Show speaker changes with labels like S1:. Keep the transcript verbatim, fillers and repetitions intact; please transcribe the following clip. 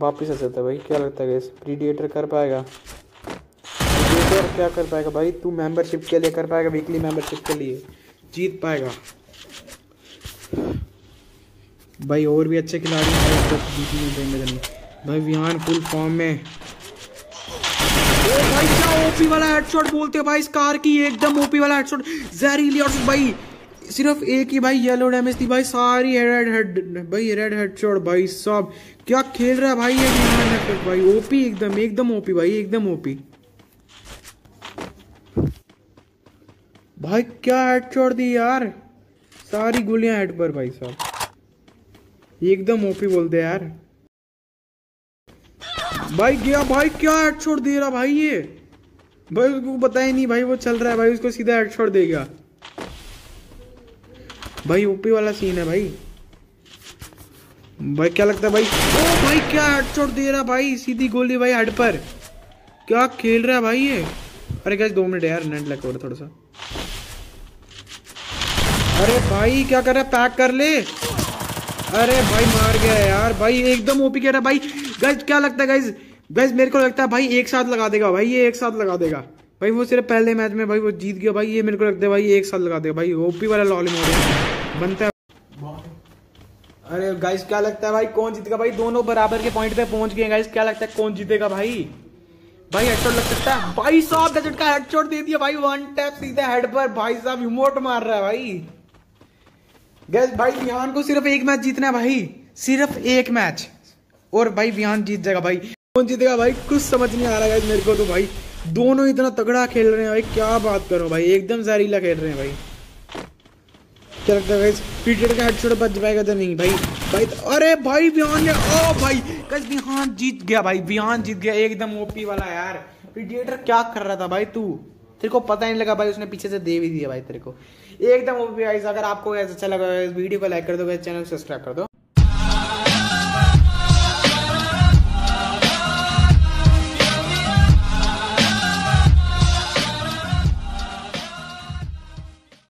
S1: वापिस आ सकता है भाई। क्या लगता है प्रीडिएटर कर पाएगा? प्रीडिएटर क्या कर पाएगा भाई? तू मेंबरशिप के लिए कर पाएगा, वीकली मेंबरशिप के लिए जीत पाएगा भाई। और भी अच्छे खिलाड़ी हैं तो जीतने भाई। विहान फुल फॉर्म में। ओ भाई क्या ओपी वाला हेडशॉट बोलते हैं भाई, स्कार की एकदम ओपी वाला हेडशॉट जहरीली। और भाई सिर्फ एक ही भाई येलो डैमेज थी भाई, सारी रेड हेड भाई, रेड हेडशॉट भाई साहब। क्या खेल रहा है भाई ये विहान भाई, ओपी एकदम एकदम ओपी भाई, एकदम ओपी भाई। क्या हेडशॉट दी यार, सारी गोलियां हेड पर भाई साहब, एकदम ओपी बोलते यार भाई। गया भाई, क्या हेडशॉट दे रहा भाई ये भाई, उसको पता ही नहीं भाई वो चल रहा है भाई, उसको सीधा हेडशॉट दे गया भाई। ओपी वाला सीन है भाई। भाई क्या लगता है भाई? ओ भाई क्या हेडशॉट दे रहा भाई, सीधी गोली भाई हेड पर। क्या खेल रहा है भाई ये। अरे गाइस दो मिनट यार, नेट लग थोड़ा सा। अरे भाई क्या कर रहा है, पैक कर ले। अरे भाई मार गया यार भाई, एकदम ओपी कह रहा है भाई। गाइस क्या लगता है गाइस? गाइस मेरे को लगता है भाई एक साथ लगा देगा भाई, ये एक साथ लगा देगा भाई। वो सिर्फ पहले मैच में भाई वो जीत गया भाई, ये मेरे को लगता है भाई एक साथ लगा देगा भाई। ओपी वाला लॉली मोड बनता है। अरे गाइस क्या लगता है भाई कौन जीतेगा भाई? दोनों बराबर के पॉइंट पे पहुंच गए गाइस, क्या लगता है कौन जीतेगा भाई? भाई हेडशॉट लग सकता है भाई साहब, गजट का हेडशॉट दे दिया भाई, वन टैप सीधा हेड पर भाई साहब, इमोट मार रहा है भाई। गाइस भाई विहान को सिर्फ एक मैच जीतना है भाई, सिर्फ एक मैच, और भाई विहान जीत जाएगा भाई। कौन जीतेगा भाई कुछ समझ नहीं आ रहा है मेरे को तो भाई। दोनों इतना तगड़ा खेल रहे हैं भाई, क्या बात करो भाई, एकदम जहरीला खेल रहे हैं भाई। क्या लगता है गाइस प्रीडेटर का हेडशॉट बच जाएगा तो नहीं भाई? भाई अरे भाई विहान ने, ओ भाई गाइस विहान जीत गया भाई, विहान जीत गया एकदम ओपी वाला यार। प्रीडेटर क्या कर रहा था भाई तू, तेरे को पता नहीं लगा भाई, उसने पीछे से दे भी दिया भाई तेरे को एकदम ओपी गाइस। अगर आपको अच्छा लगा इस वीडियो को लाइक कर दो गाइस, चैनल सब्सक्राइब कर दो।